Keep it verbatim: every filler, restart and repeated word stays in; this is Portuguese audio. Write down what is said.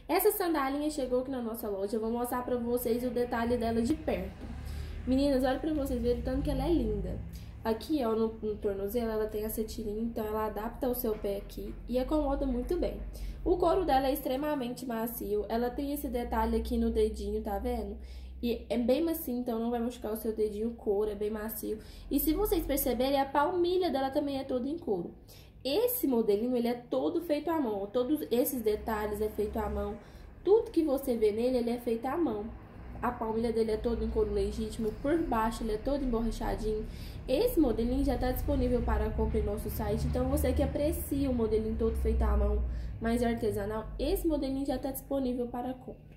Essa sandalinha chegou aqui na nossa loja, eu vou mostrar pra vocês o detalhe dela de perto. Meninas, olha pra vocês verem o tanto que ela é linda. Aqui, ó, no, no tornozelo, ela tem essa tirinha, então ela adapta o seu pé aqui e acomoda muito bem. O couro dela é extremamente macio, ela tem esse detalhe aqui no dedinho, tá vendo? E é bem macio, então não vai machucar o seu dedinho, o couro é bem macio. E se vocês perceberem, a palmilha dela também é toda em couro. Esse modelinho, ele é todo feito à mão, todos esses detalhes é feito à mão. Tudo que você vê nele, ele é feito à mão. A palmilha dele é todo em couro legítimo, por baixo ele é todo emborrachadinho. Esse modelinho já está disponível para compra em nosso site, então você que aprecia o modelinho todo feito à mão, mais artesanal, esse modelinho já está disponível para compra.